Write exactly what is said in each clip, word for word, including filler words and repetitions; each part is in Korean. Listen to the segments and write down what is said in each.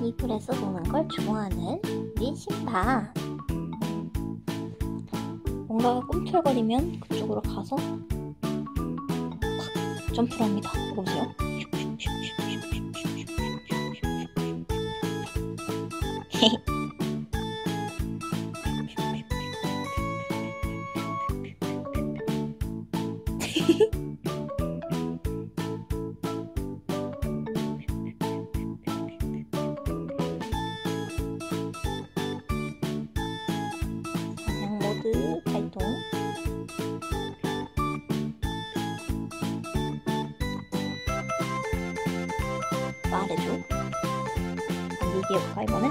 이불에서 노는 걸 좋아하는 우리 신바. 뭔가가 꿈틀거리면 그쪽으로 가서 콱 점프를 합니다. 보세요. 사냥 모드 발동. 말해줘. 미디어가 이번엔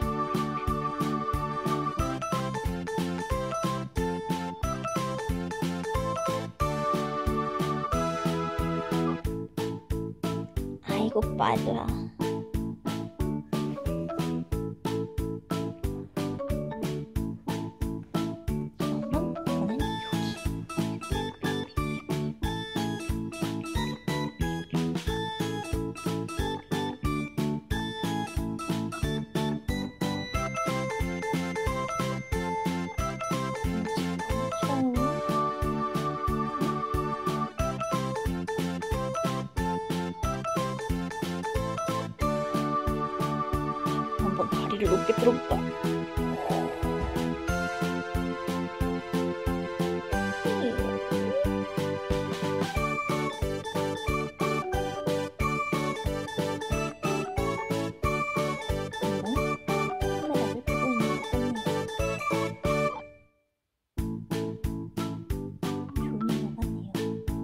아이고 빠들아. 그러면 이번엔 여기. 한번 다리를 높게 들어볼까? 카메라를 보고 있는 것 같네요. 좋은 것 같네요.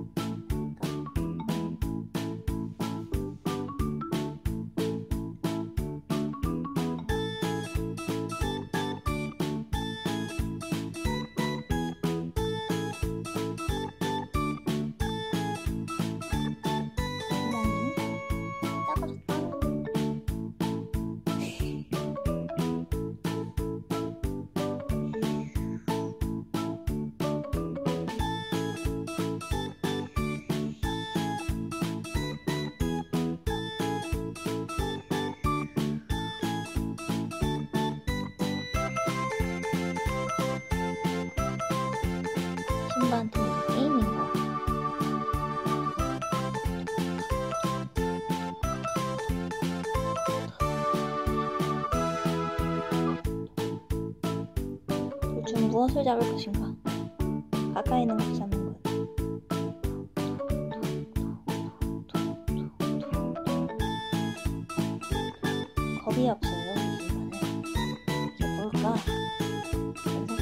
신바한테 이게 게임인가? 둘 중 무엇을 잡을 것인가? 가까이 있는 것을 잡는 것. 겁이 없어요. 이거는 이게 뭘까?